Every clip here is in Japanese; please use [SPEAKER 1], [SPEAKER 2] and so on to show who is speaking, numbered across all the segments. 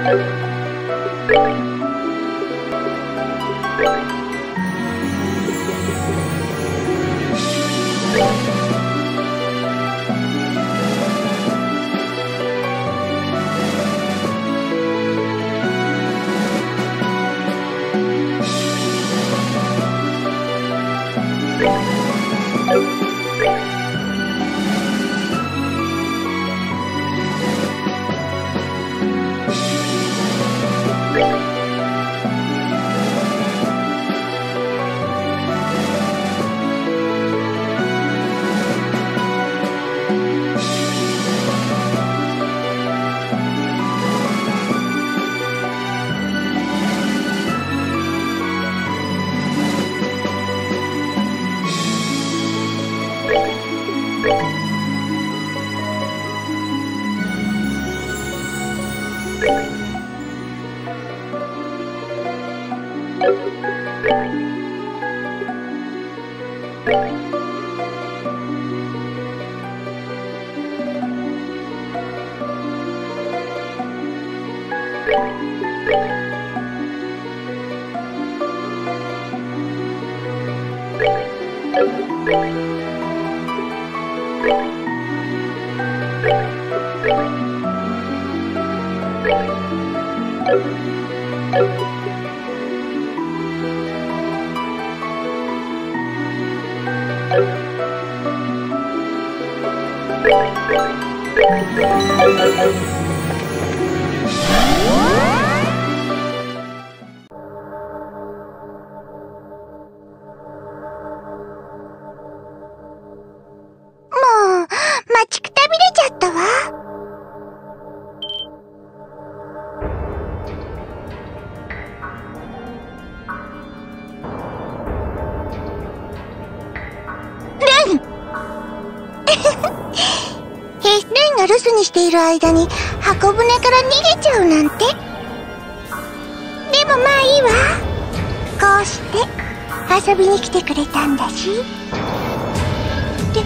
[SPEAKER 1] 留守にしている間に箱舟から逃げちゃうなんて。でもまあいいわ。こうして遊びに来てくれたんだし。店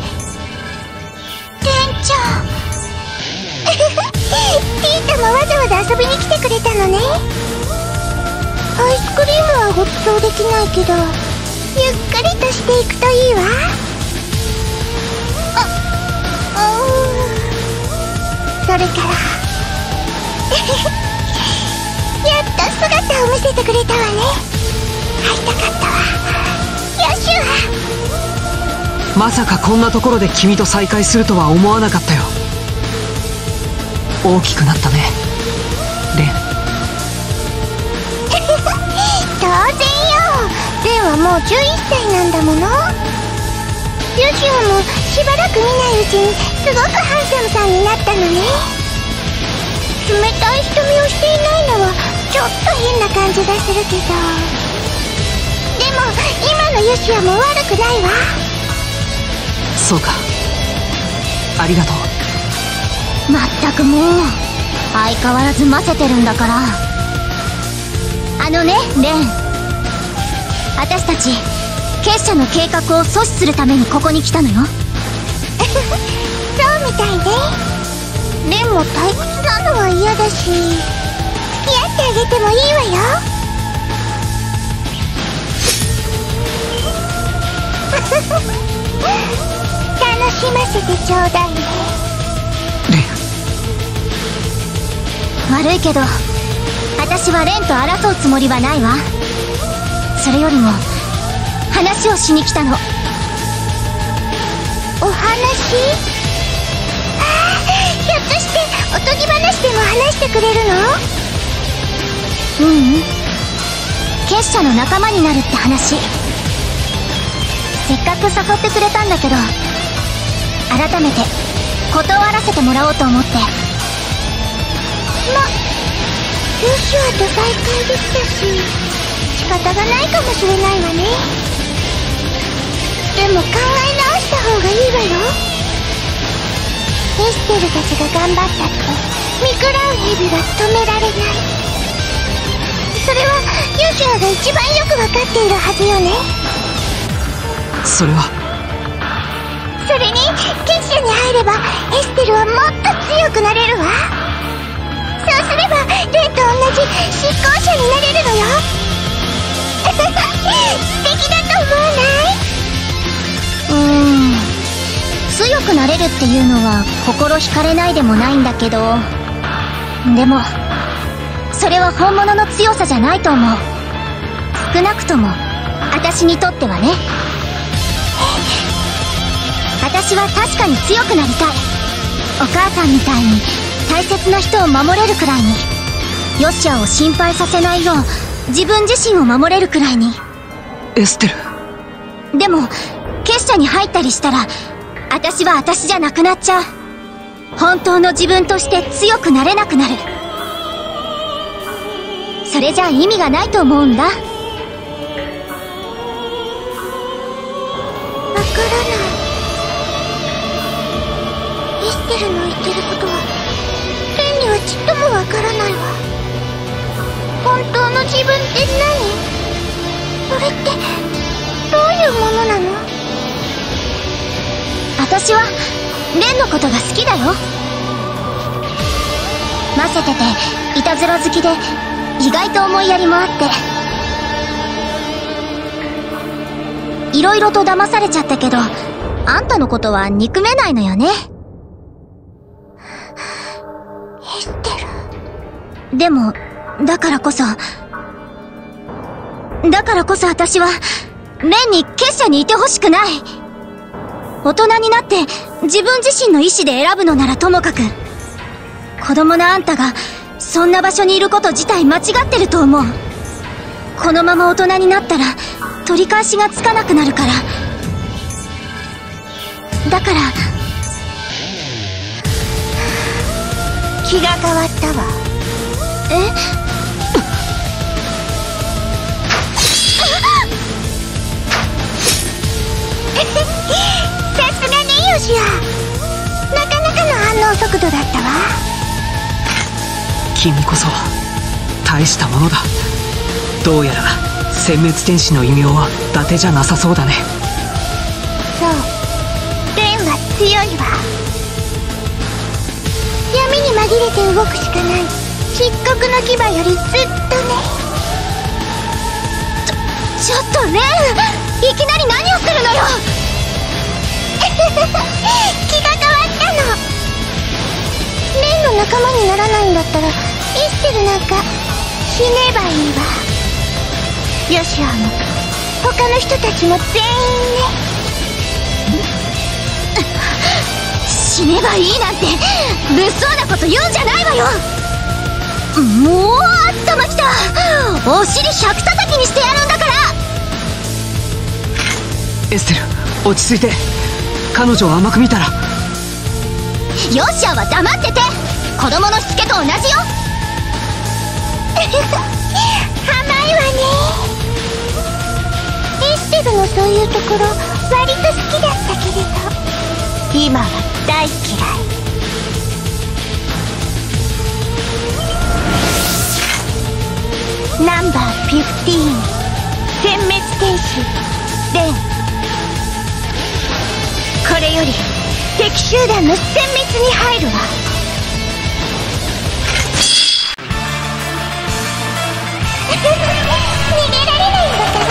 [SPEAKER 1] 長ピータもわざわざ遊びに来てくれたのね。アイスクリームはご馳走できないけど、ゆっくりとしていくといいわ。それからやっと姿を見せてくれたわね。会いたかったわ、ヨシュア。
[SPEAKER 2] まさかこんなところで君と再会するとは思わなかったよ。大きくなったね、レン。
[SPEAKER 1] 当然よ。レンはもう11歳なんだもの。ヨシュアもしばらく見ないうちにすごくハンサムさんになったのね。冷たい瞳をしていないのはちょっと変な感じがするけど、でも今のヨシュアも悪くないわ。
[SPEAKER 2] そうか、ありがとう。
[SPEAKER 3] まったくもう相変わらずませてるんだから。あのねレン、私たち結社の計画を阻止するためにここに来たのよ。
[SPEAKER 1] そうみたいね。レンも退屈なのは嫌だし、付き合ってあげてもいいわよ。楽しませてちょうだいね。
[SPEAKER 2] レ
[SPEAKER 3] ン、悪いけど私はレンと争うつもりはないわ。それよりも話をしに来たの。
[SPEAKER 1] お話？ひょっとしておとぎ話でも話してくれるの？
[SPEAKER 3] 結社の仲間になるって話。せっかく誘ってくれたんだけど、改めて断らせてもらおうと思って。
[SPEAKER 1] ヨシュアと再会できたし、仕方がないかもしれないわね。でも考え直した方がいいわよ。エステルたちが頑張ったって見食らう蛇は止められない。それはヨシュアが一番よくわかっているはずよね。
[SPEAKER 2] それは。
[SPEAKER 1] それに結社に入ればエステルはもっと強くなれるわ。 そうすればレンと同じ執行者になれるのよ。素敵だと思わない？
[SPEAKER 3] 強くなれるっていうのは心惹かれないでもないんだけど、でもそれは本物の強さじゃないと思う。少なくとも私にとってはね。私は確かに強くなりたい。お母さんみたいに大切な人を守れるくらいに、ヨシアを心配させないよう自分自身を守れるくらいに。
[SPEAKER 2] エステル。
[SPEAKER 3] でも結社に入ったりしたら私は私じゃなくなっちゃう。本当の自分として強くなれなくなる。それじゃ意味がないと思うんだ。わ
[SPEAKER 1] からない。エステルの言ってることはレンにはちっともわからないわ。本当の自分って何？それってどういうものなの？
[SPEAKER 3] 私はレンのことが好きだよ。ませてていたずら好きで意外と思いやりもあって、いろいろと騙されちゃったけど、あんたのことは憎めないのよね。
[SPEAKER 1] エステル。
[SPEAKER 3] でもだからこそ私はレンに結社にいてほしくない。大人になって自分自身の意思で選ぶのならともかく、子供のあんたがそんな場所にいること自体間違ってると思う。このまま大人になったら取り返しがつかなくなるから。だから
[SPEAKER 1] 気が変わったわ。さすがね、ヨシア。なかなかの反応速度だったわ。
[SPEAKER 2] 君こそ大したものだ。どうやら殲滅天使の異名は伊達じゃなさそうだね。
[SPEAKER 1] そう、レンは強いわ。闇に紛れて動くしかない漆黒の牙よりずっとね。
[SPEAKER 3] ちょっとレン、いきなり何をするのよ。
[SPEAKER 1] 気が変わったの。レンの仲間にならないんだったらエステルなんか死ねばいいわ。ヨシアも他の人たちも全員ね。
[SPEAKER 3] 死ねばいいなんて物騒なこと言うんじゃないわよ。もう頭きた。お尻100叩きにしてやるんだから。
[SPEAKER 2] エステル、落ち着いて。彼女を甘く見たら。
[SPEAKER 3] ヨシアは黙ってて。子供のしつけと同じよ。
[SPEAKER 1] 甘いわね。エステルのそういうところ割と好きだったけれど、今は大嫌い。ナンバー15、殲滅天使レン。これより敵集団の殲滅に入るわ。逃げられないんだから。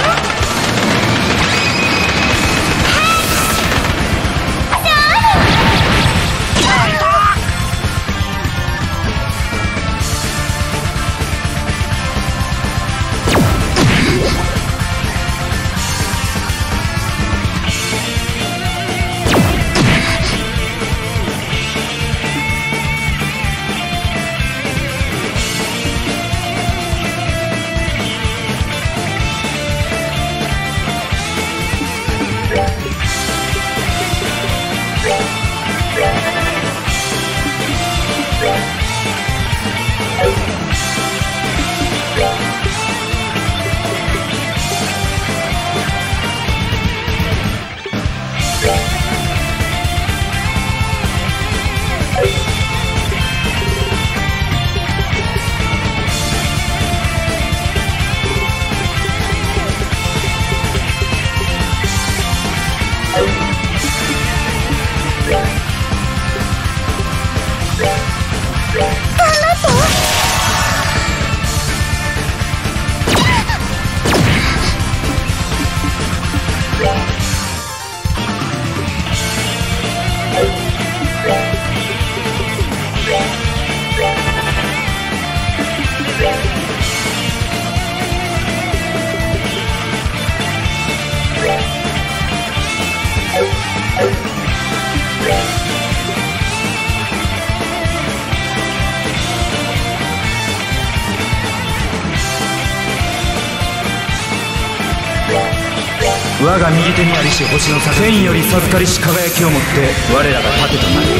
[SPEAKER 4] 我が右手にありし星の差天より授かりし輝きをもって我らが盾となる。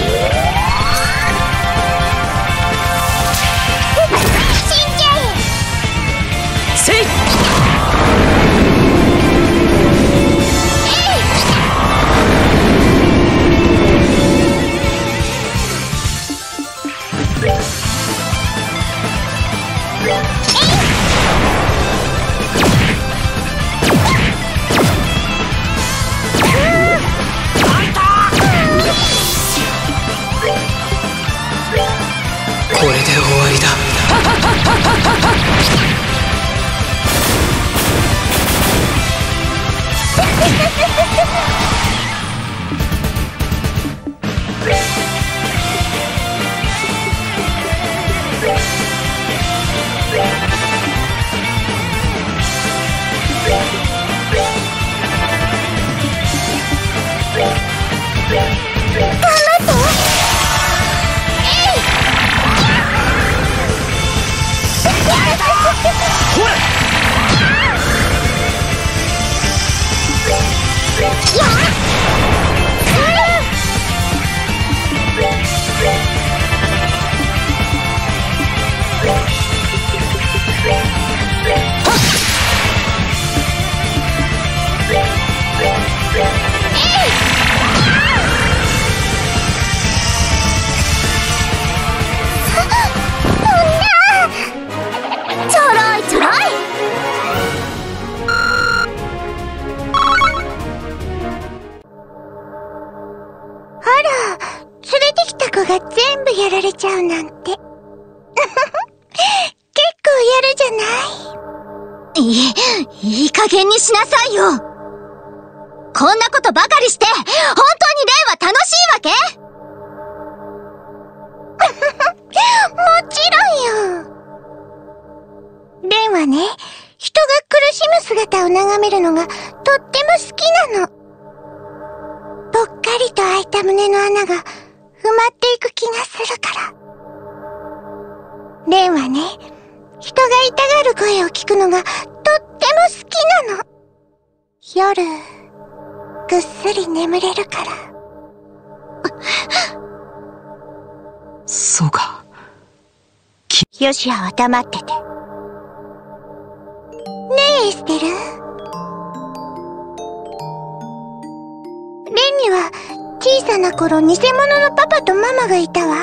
[SPEAKER 1] 死んじゃえ。
[SPEAKER 2] せい。これで終わりだ。
[SPEAKER 1] が全部やられちゃうなんて。結構やるじゃない。
[SPEAKER 3] いい加減にしなさいよ。こんなことばかりして、本当にレンは楽しいわけ？
[SPEAKER 1] もちろんよ。レンはね、人が苦しむ姿を眺めるのがとっても好きなの。ぽっかりと開いた胸の穴が埋まっていく気がするから。レンはね、人が痛がる声を聞くのがとっても好きなの。夜、ぐっすり眠れるから。
[SPEAKER 2] そうか。
[SPEAKER 1] ヨシアは黙ってて。ねえ、エステル。レンには小さな頃偽物のパパとママがいたわ。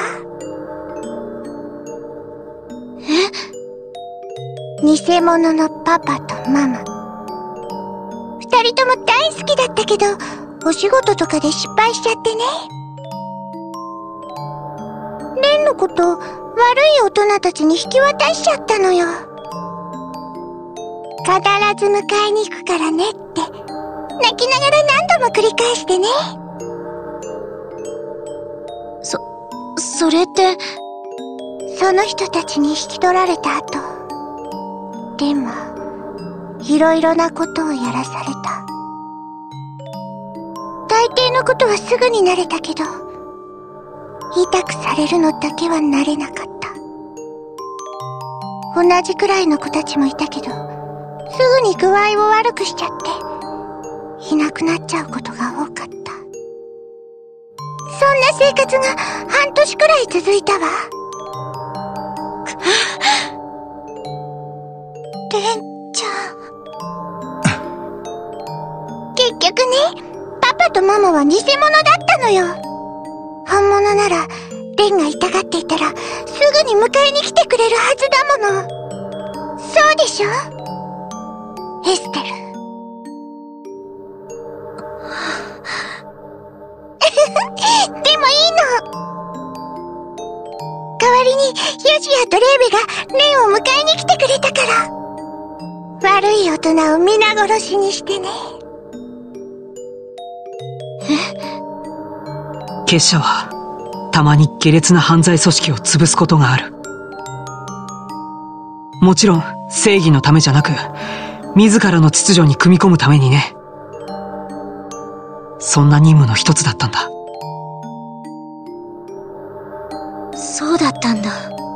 [SPEAKER 1] 偽物のパパとママ。二人とも大好きだったけど、お仕事とかで失敗しちゃってね。レンのこと悪い大人たちに引き渡しちゃったのよ。必ず迎えに行くからねって泣きながら何度も繰り返してね。
[SPEAKER 3] それって、
[SPEAKER 1] その人たちに引き取られた後、レンはいろいろなことをやらされた。大抵のことはすぐに慣れたけど、痛くされるのだけは慣れなかった。同じくらいの子たちもいたけど、すぐに具合を悪くしちゃっていなくなっちゃうことが多かった。そんな生活が半年くらい続いたわ。レンちゃん。結局ね、パパとママは偽物だったのよ。本物ならレンが痛がっていたらすぐに迎えに来てくれるはずだもの。そうでしょ、エステル。でもいいの。代わりにヨシアとレーベがレンを迎えに来てくれたから。悪い大人を皆殺しにしてね。
[SPEAKER 2] 結社はたまに下劣な犯罪組織を潰すことがある。もちろん正義のためじゃなく、自らの秩序に組み込むためにね。そんな任務の一つだったんだ。
[SPEAKER 3] そうだったんだ。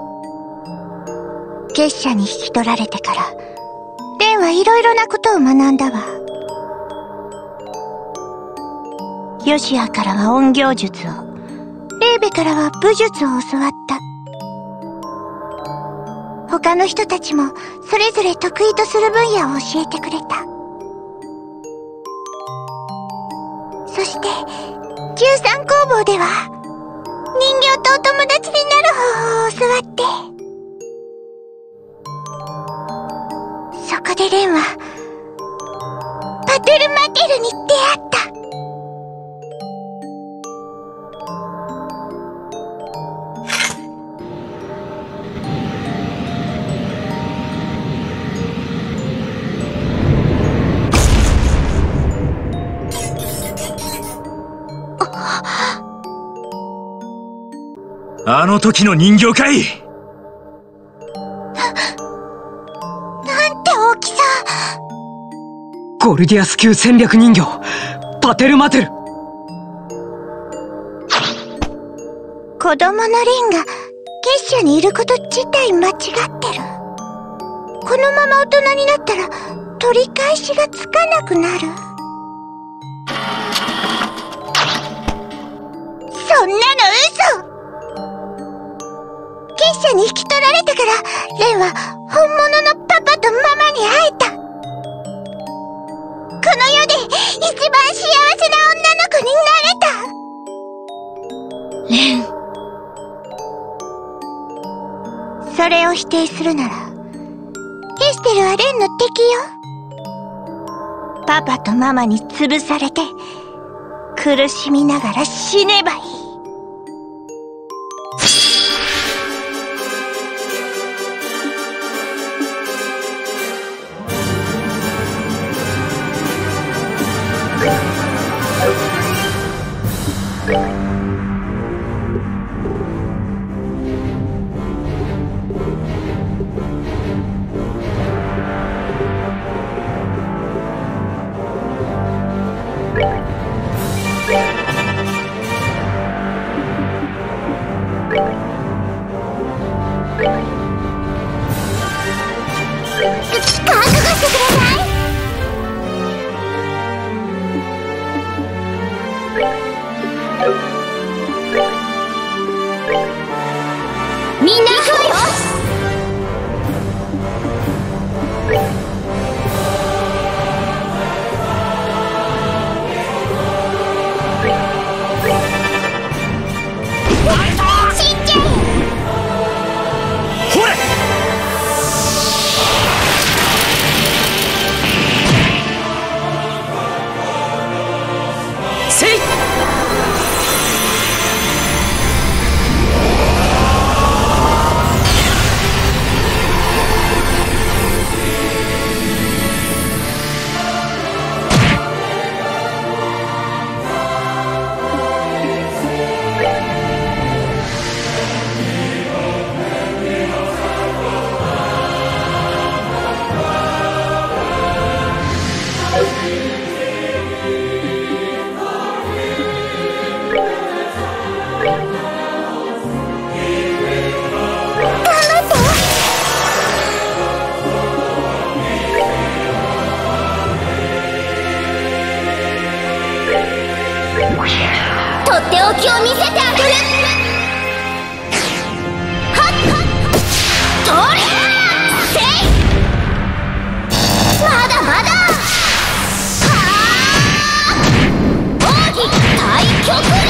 [SPEAKER 1] 結社に引き取られてから、レンはいろいろなことを学んだわ。 ヨシアからは隠形術を、レーベからは武術を教わった。他の人たちもそれぞれ得意とする分野を教えてくれた。そして13工房では人形とお友達になる方法を教わって、そこでレンはパテルマテルに出会った。
[SPEAKER 4] あの時の人形かい。
[SPEAKER 1] なんて大きさ。
[SPEAKER 2] ゴルディアス級戦略人形パテルマテル。
[SPEAKER 1] 子供のレンが結社にいること自体間違ってる。このまま大人になったら取り返しがつかなくなる。そんなの嘘。結社に引き取られてからレンは本物のパパとママに会えた。この世で一番幸せな女の子になれた。レン、それを否定するならエステルはレンの敵よ。パパとママに潰されて苦しみながら死ねばいい。
[SPEAKER 3] みんな行くわよ。とっておきを見せてあげる。はっとりゃせい。まだまだ。はあ奥義太極輪。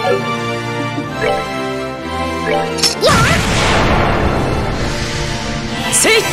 [SPEAKER 2] せい。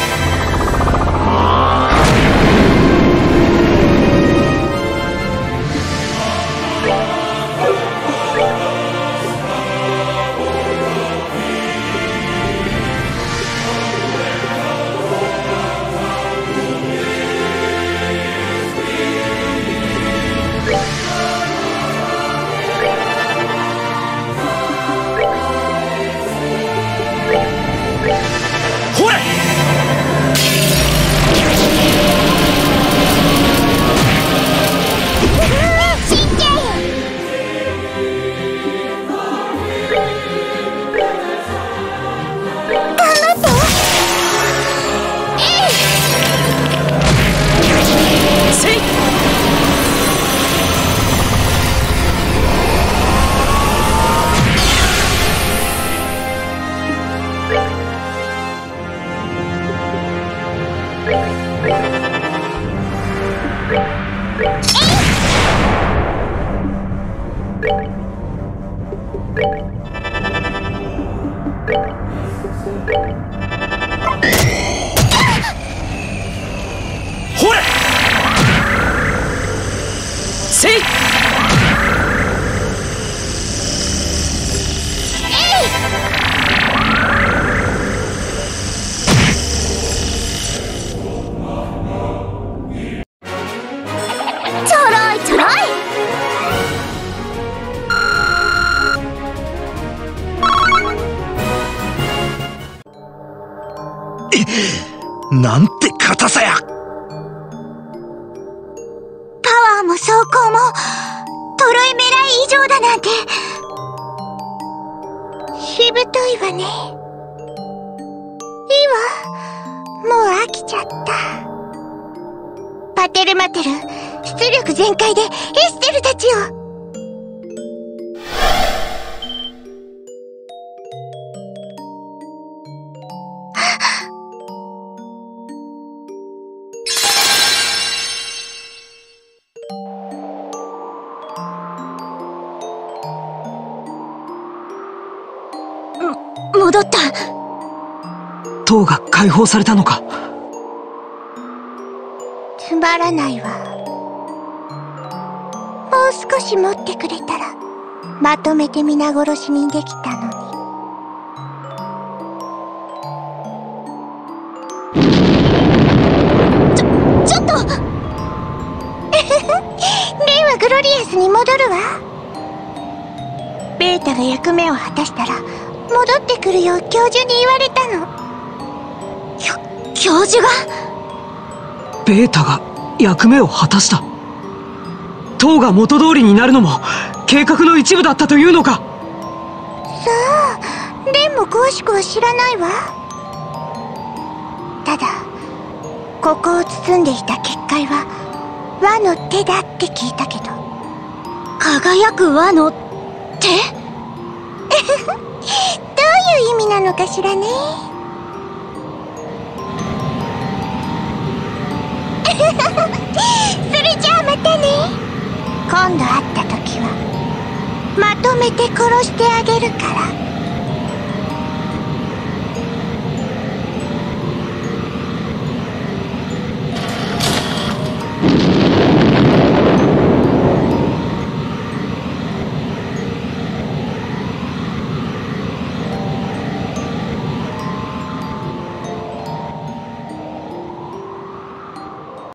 [SPEAKER 2] ほれ。ほれ。せい。
[SPEAKER 3] ちょろいちょろい。
[SPEAKER 4] なんて硬さや。
[SPEAKER 1] パワーも走行もトロイメライ以上だなんて。しぶといわね。いいわ、もう飽きちゃった。パテルマテル、出力全開でエステルたちを。
[SPEAKER 3] 戻った。
[SPEAKER 2] 塔が解放されたのか。
[SPEAKER 1] つまらないわ。もう少し持ってくれたらまとめて皆殺しにできたのに。ちょっとレイはグロリアスに戻るわ。ベータが役目を果たしたら戻ってくるよう教授に言われたの。
[SPEAKER 3] 教授が。
[SPEAKER 2] ベータが役目を果たした。塔が元通りになるのも計画の一部だったというのか。
[SPEAKER 1] さあ、レンも詳しくは知らないわ。ただここを包んでいた結界は輪の手だって聞いたけど。
[SPEAKER 3] 輝く輪の手。
[SPEAKER 1] どういう意味なのかしらね。それじゃあまたね。今度会った時はまとめて殺してあげるから。